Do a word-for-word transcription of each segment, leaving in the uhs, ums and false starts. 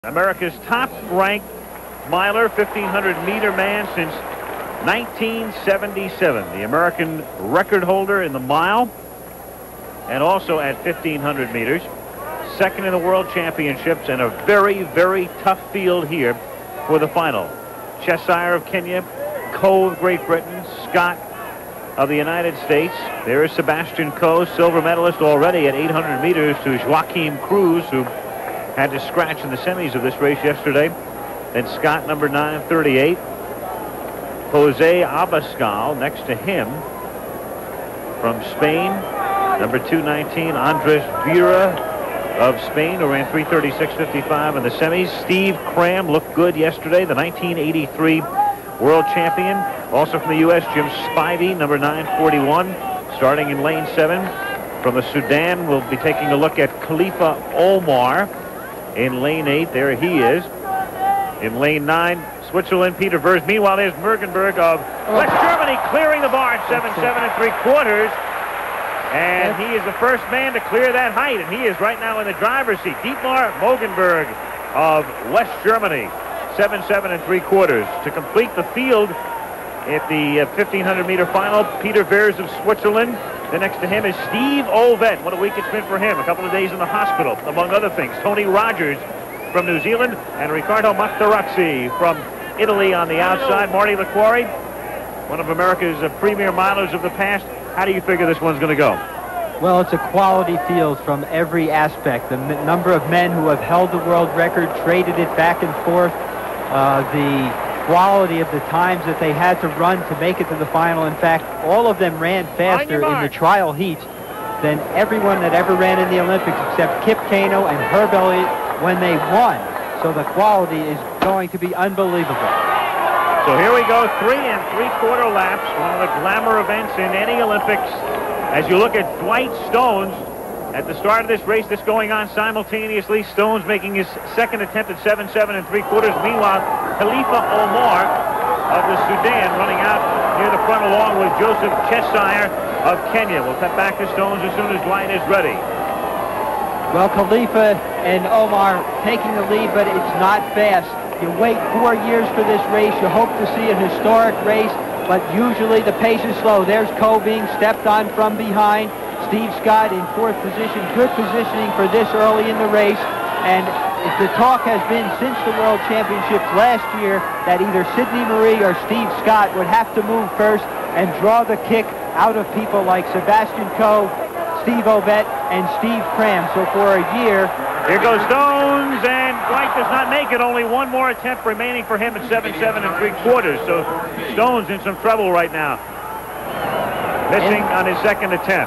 America's top-ranked miler, fifteen hundred meter man since nineteen seventy-seven. The American record holder in the mile and also at fifteen hundred meters. Second in the World Championships, and a very, very tough field here for the final. Cheshire of Kenya, Coe of Great Britain, Scott of the United States. There is Sebastian Coe, silver medalist already at eight hundred meters to Joaquim Cruz, who had to scratch in the semis of this race yesterday. Then Scott, number nine thirty-eight. Jose Abascal next to him from Spain, number two nineteen. Andres Vera of Spain, who ran three thirty-six fifty-five in the semis. Steve Cram looked good yesterday, the nineteen eighty-three world champion. Also from the U S, Jim Spivey, number nine forty-one, starting in lane seven. From the Sudan, we'll be taking a look at Khalifa Omar in lane eight. There he is. In lane nine, Switzerland, Peter Vers. Meanwhile, there's Mergenberg of West Germany clearing the bar at seven seven and three quarters. And he is the first man to clear that height, and he is right now in the driver's seat. Dietmar Mogenberg of West Germany, seven seven and three quarters. To complete the field at the fifteen hundred meter final, Peter Vers of Switzerland. Then next to him is Steve Ovett. What a week it's been for him. A couple of days in the hospital, among other things. Tony Rogers from New Zealand, and Riccardo Materazzi from Italy on the outside. Marty LaQuarrie, one of America's uh, premier milers of the past. How do you figure this one's going to go? Well, it's a quality field from every aspect. The m number of men who have held the world record, traded it back and forth, uh, the quality of the times that they had to run to make it to the final. In fact, all of them ran faster in the trial heats than everyone that ever ran in the Olympics except Kip Keino and Herb Elliott when they won. So the quality is going to be unbelievable. So here we go, three and three-quarter laps, one of the glamour events in any Olympics. As you look at Dwight Stones at the start of this race, this going on simultaneously. Stones making his second attempt at seven seven and three quarters. Meanwhile, Khalifa Omar of the Sudan running out near the front along with Joseph Cheshire of Kenya. We'll cut back to Stones as soon as Dwight is ready. Well, Khalifa and Omar taking the lead, but it's not fast. You wait four years for this race. You hope to see a historic race, but usually the pace is slow. There's Coe being stepped on from behind. Steve Scott in fourth position. Good positioning for this early in the race. And if the talk has been since the World Championships last year that either Sidney Marie or Steve Scott would have to move first and draw the kick out of people like Sebastian Coe, Steve Ovett, and Steve Cram. So for a year... Here goes Stones, and Dwight does not make it. Only one more attempt remaining for him at seven seven and three quarters. So Stones in some trouble right now. Missing on his second attempt.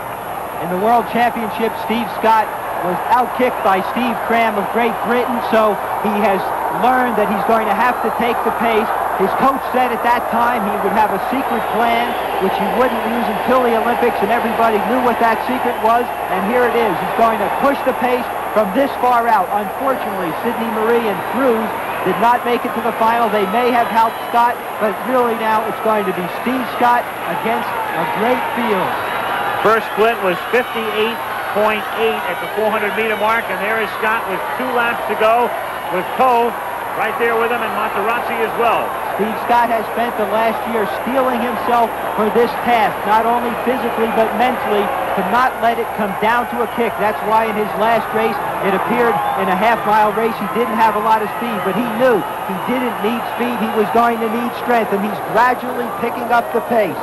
In the World Championship, Steve Scott was outkicked by Steve Cram of Great Britain, so he has learned that he's going to have to take the pace. His coach said at that time he would have a secret plan, which he wouldn't use until the Olympics, and everybody knew what that secret was, and here it is. He's going to push the pace from this far out. Unfortunately, Sidney Marie and Cruz did not make it to the final. They may have helped Scott, but really now it's going to be Steve Scott against a great field. First split was fifty-eight point eight at the four hundred meter mark, and there is Scott with two laps to go with Coe right there with him, and Materazzi as well. Steve Scott has spent the last year steeling himself for this task, not only physically but mentally, to not let it come down to a kick. That's why in his last race, it appeared in a half-mile race he didn't have a lot of speed, but he knew he didn't need speed. He was going to need strength, and he's gradually picking up the pace.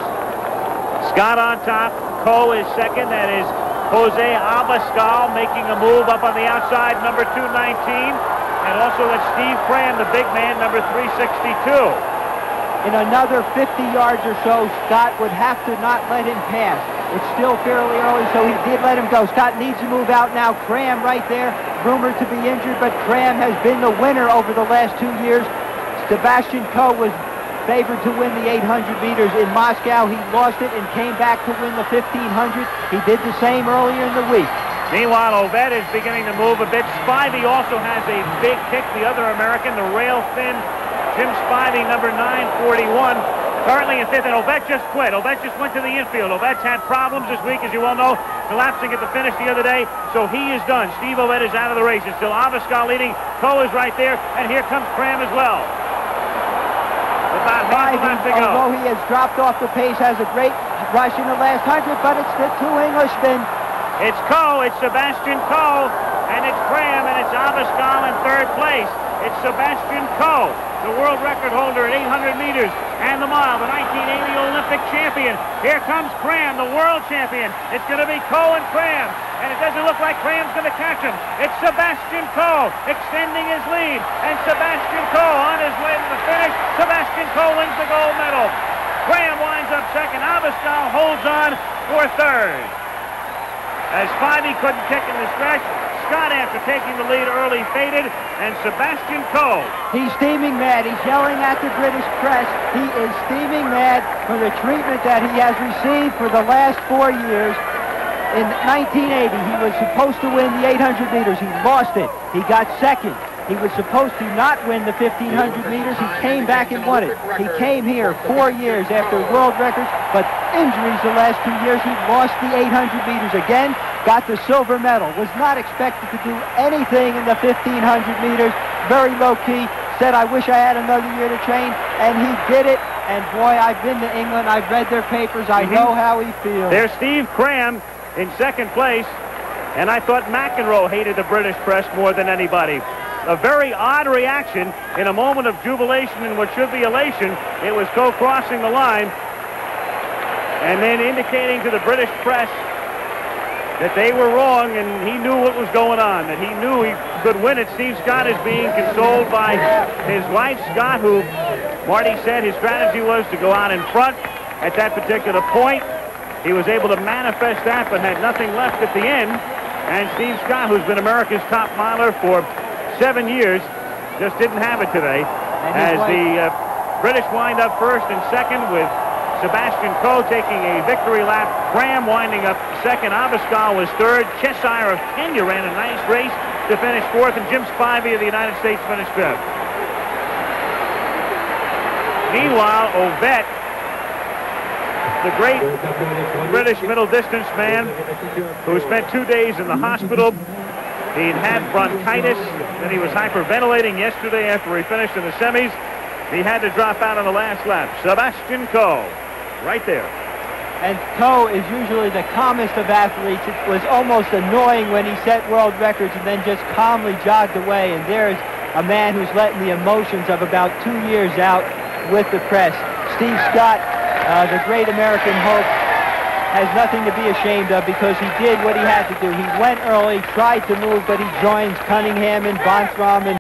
Scott on top. Coe is second. That is Jose Abascal making a move up on the outside, number two nineteen. And also that's Steve Cram, the big man, number three sixty-two. In another fifty yards or so, Scott would have to not let him pass. It's still fairly early, so he did let him go. Scott needs to move out now. Cram right there, rumored to be injured, but Cram has been the winner over the last two years. Sebastian Coe was favored to win the eight hundred meters in Moscow. He lost it and came back to win the fifteen hundred. He did the same earlier in the week. Meanwhile, Ovett is beginning to move a bit. Spivey also has a big kick. The other American, the rail-thin Jim Spivey, number nine forty-one. Currently in fifth, and Ovett just quit. Ovett just went to the infield. Ovett's had problems this week, as you well know, collapsing at the finish the other day, so he is done. Steve Ovett is out of the race. It's still Abascal leading. Coe is right there, and here comes Cram as well. About half a lap to go. Although he has dropped off the pace, has a great rush in the last hundred, but it's the two Englishmen. It's Coe, it's Sebastian Coe, and it's Cram, and it's Abascal in third place. It's Sebastian Coe, the world record holder at eight hundred meters and the mile, the nineteen eighty Olympic champion. Here comes Cram, the world champion. It's going to be Coe and Cram, and it doesn't look like Cram's going to catch him. It's Sebastian Coe extending his lead, and Sebastian Coe on his way to the finish. Sebastian Coe wins the gold medal. Cram winds up second. Abascal holds on for third. As Spivey couldn't kick in the stretch, Scott, after taking the lead early, faded, and Sebastian Coe. He's steaming mad. He's yelling at the British press. He is steaming mad for the treatment that he has received for the last four years. In nineteen eighty, he was supposed to win the eight hundred meters. He lost it. He got second. He was supposed to not win the fifteen hundred meters. He came back and won it. He came here four years after world records, but injuries the last two years. He lost the eight hundred meters again, got the silver medal. Was not expected to do anything in the fifteen hundred meters. Very low-key. Said, I wish I had another year to train, and he did it. And boy, I've been to England. I've read their papers. I know how he feels. There's Steve Cram in second place, and I thought McEnroe hated the British press more than anybody. A very odd reaction in a moment of jubilation and what should be elation. It was Coe crossing the line and then indicating to the British press that they were wrong, and he knew what was going on, that he knew he could win it. Steve Scott is being consoled by his wife, Scott, who Marty said his strategy was to go out in front at that particular point. He was able to manifest that, but had nothing left at the end. And Steve Scott, who's been America's top miler for seven years, just didn't have it today. As the uh, British wind up first and second, with Sebastian Coe taking a victory lap. Cram winding up second. Abascal was third. Cheshire of Kenya ran a nice race to finish fourth, and Jim Spivey of the United States finished fifth. Meanwhile, Ovett, the great British middle distance man who spent two days in the hospital. He'd had bronchitis, and he was hyperventilating yesterday after he finished in the semis. He had to drop out on the last lap. Sebastian Coe, right there. And Coe is usually the calmest of athletes. It was almost annoying when he set world records and then just calmly jogged away. And there's a man who's letting the emotions of about two years out with the press. Steve Scott, uh, the great American hope, has nothing to be ashamed of because he did what he had to do. He went early, tried to move, but he joins Cunningham and Bonstrom and